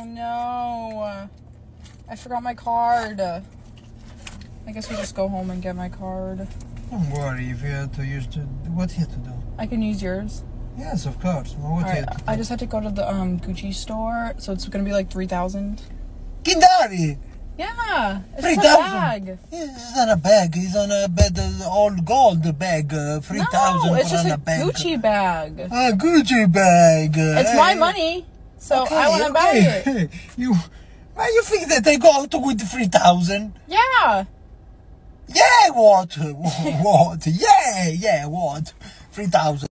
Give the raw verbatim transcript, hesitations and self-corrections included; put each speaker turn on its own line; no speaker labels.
Oh no. I forgot my card. I guess we just go home and get my card.
Don't worry if you have to use the... What you have to do?
I can use yours.
Yes, of course. Well, what
All
you
right,
have to do?
I just had to go to the um Gucci store, so it's gonna be like three thousand.
Kindari!
Yeah, it's
Three
just a
thousand.
bag.
It's not a bag. It's on a bed, uh, all gold bag. Uh, Three thousand
No, it's
for
just
on
a
a bag.
Gucci bag.
A Gucci bag. uh,
It's my money, so I want to buy it.
it. You, why you think that they go out with three thousand?
Yeah.
Yeah, what? What? Yeah, yeah, what? Three thousand.